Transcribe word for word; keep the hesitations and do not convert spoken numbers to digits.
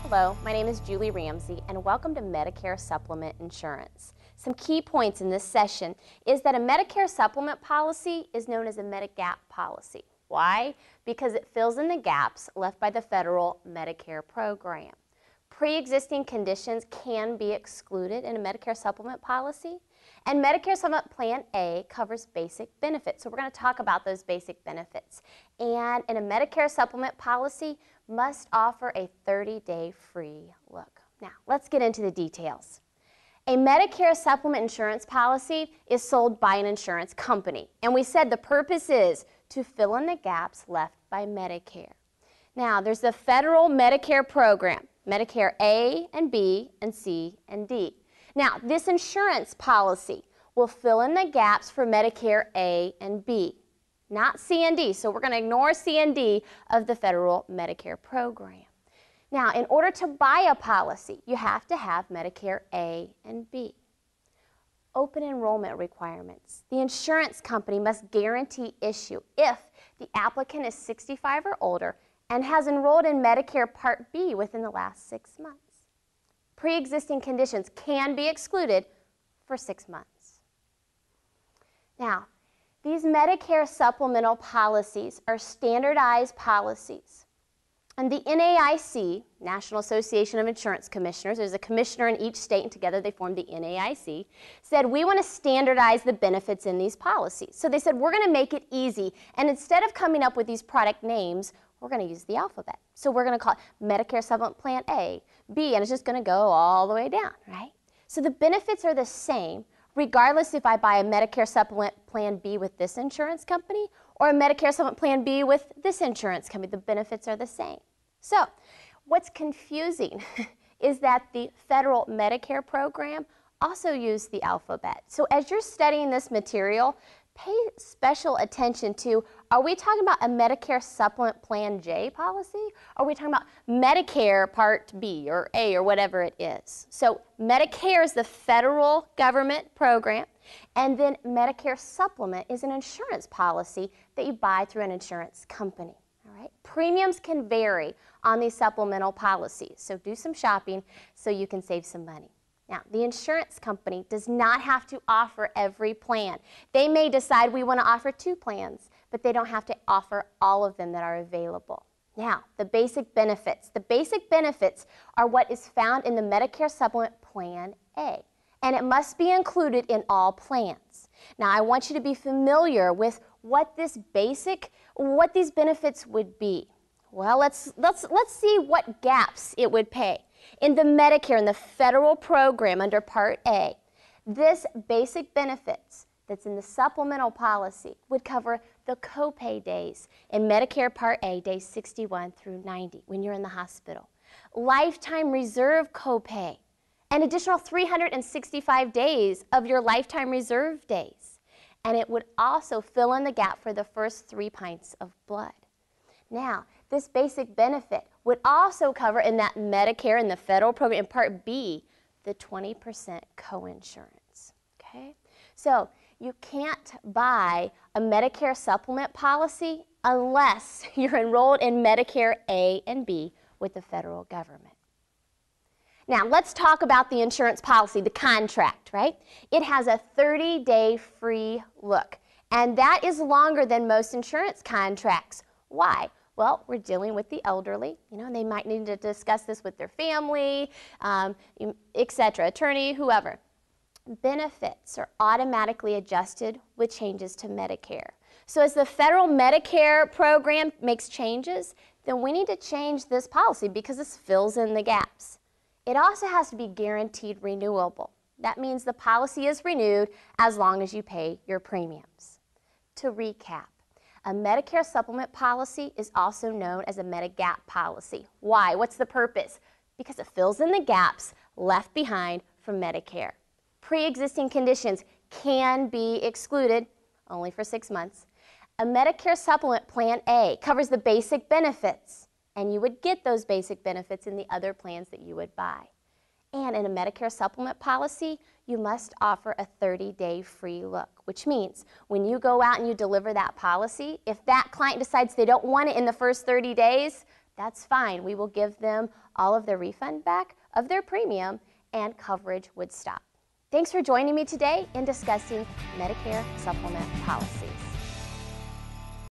Hello, my name is Julie Ramsey, and welcome to Medicare Supplement Insurance. Some key points in this session is that a Medicare supplement policy is known as a Medigap policy. Why? Because it fills in the gaps left by the federal Medicare program. Pre-existing conditions can be excluded in a Medicare supplement policy, and Medicare Supplement Plan A covers basic benefits. So we're going to talk about those basic benefits. And in a Medicare supplement policy, must offer a thirty day free look. Now, let's get into the details. A Medicare supplement insurance policy is sold by an insurance company, and we said the purpose is to fill in the gaps left by Medicare. Now, there's the federal Medicare program, Medicare A and B and C and D. Now, this insurance policy will fill in the gaps for Medicare A and B, not C and D. So we're going to ignore C and D of the federal Medicare program. Now, in order to buy a policy, you have to have Medicare A and B. Open enrollment requirements. The insurance company must guarantee issue if the applicant is sixty-five or older and has enrolled in Medicare Part B within the last six months. Pre-existing conditions can be excluded for six months. Now, these Medicare supplemental policies are standardized policies. And the N A I C, National Association of Insurance Commissioners, there's a commissioner in each state, and together they formed the N A I C, said we want to standardize the benefits in these policies. So they said we're going to make it easy, and instead of coming up with these product names, we're going to use the alphabet. So we're going to call it Medicare Supplement Plan A, B, and it's just going to go all the way down, right? So the benefits are the same, regardless if I buy a Medicare Supplement Plan B with this insurance company or a Medicare Supplement Plan B with this insurance company. The benefits are the same. So what's confusing is that the federal Medicare program also used the alphabet. So as you're studying this material, pay special attention to, are we talking about a Medicare Supplement Plan J policy? Or are we talking about Medicare Part B or A or whatever it is? So Medicare is the federal government program, and then Medicare Supplement is an insurance policy that you buy through an insurance company. All right? Premiums can vary on these supplemental policies, so do some shopping so you can save some money. Now, the insurance company does not have to offer every plan. They may decide we want to offer two plans, but they don't have to offer all of them that are available. Now, the basic benefits. The basic benefits are what is found in the Medicare Supplement Plan A, and it must be included in all plans. Now, I want you to be familiar with what this basic, what these benefits would be. Well, let's, let's, let's see what gaps it would pay. In the Medicare, in the federal program under Part A, this basic benefits that's in the supplemental policy would cover the copay days in Medicare Part A, days sixty-one through ninety, when you're in the hospital. Lifetime reserve copay, an additional three hundred sixty-five days of your lifetime reserve days. And it would also fill in the gap for the first three pints of blood. Now, this basic benefit would also cover in that Medicare and the federal program in Part B, the twenty percent coinsurance, okay? So you can't buy a Medicare supplement policy unless you're enrolled in Medicare A and B with the federal government. Now, let's talk about the insurance policy, the contract, right? It has a thirty day free look, and that is longer than most insurance contracts. Why? Well, we're dealing with the elderly. You know, they might need to discuss this with their family, um, et cetera, attorney, whoever. Benefits are automatically adjusted with changes to Medicare. So as the federal Medicare program makes changes, then we need to change this policy because this fills in the gaps. It also has to be guaranteed renewable. That means the policy is renewed as long as you pay your premiums. To recap, a Medicare supplement policy is also known as a Medigap policy. Why? What's the purpose? Because it fills in the gaps left behind from Medicare. Pre-existing conditions can be excluded, only for six months. A Medicare Supplement Plan A covers the basic benefits, and you would get those basic benefits in the other plans that you would buy. And in a Medicare supplement policy, you must offer a thirty day free look, which means when you go out and you deliver that policy, if that client decides they don't want it in the first thirty days, that's fine. We will give them all of their refund back of their premium and coverage would stop. Thanks for joining me today in discussing Medicare supplement policies.